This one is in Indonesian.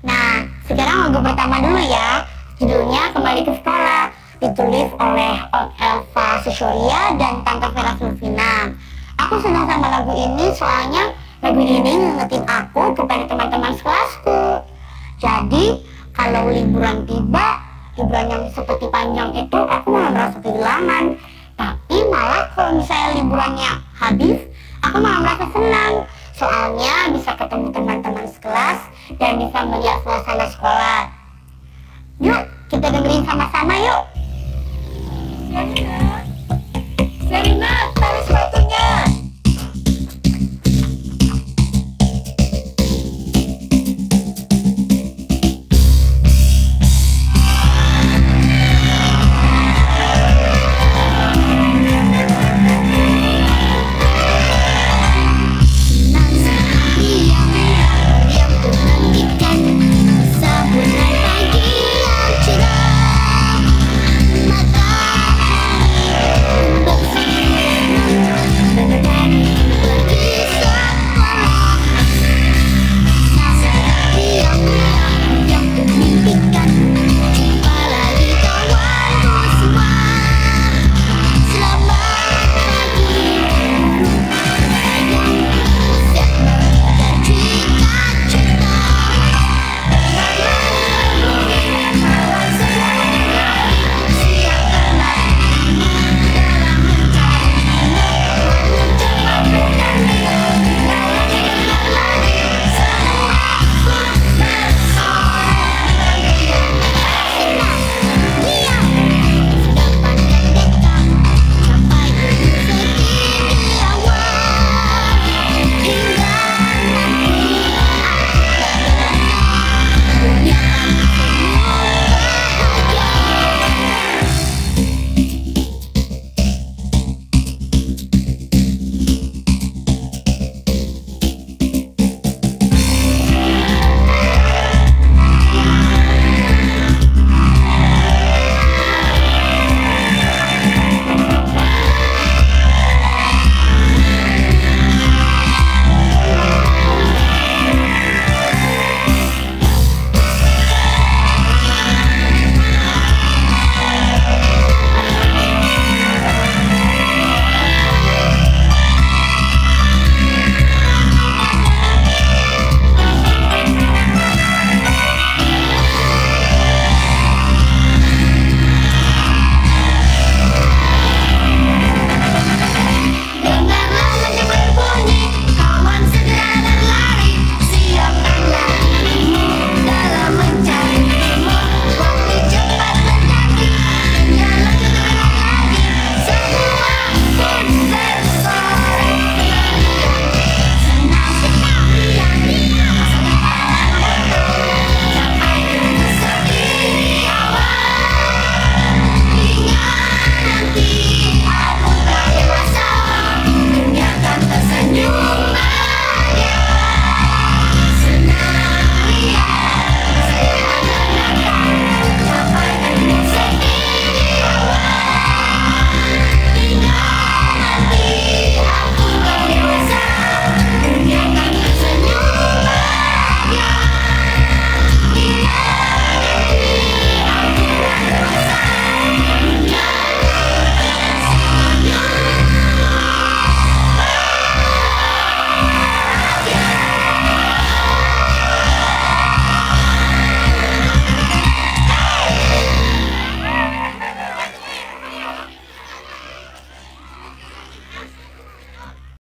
Nah, sekarang lagu pertama dulu ya. Judulnya Kembali ke Sekolah, ditulis oleh Om Elva Susurya dan Tante Vera Silvina. Aku senang sama lagu ini soalnya lagu ini ngingetin aku kepada teman-teman sekelasku. Jadi kalau liburan tiba, liburan yang seperti panjang itu aku malah merasa kehilangan. Tapi malah kalau misalnya liburannya habis, aku malah merasa senang. Soalnya bisa ketemu teman-teman sekelas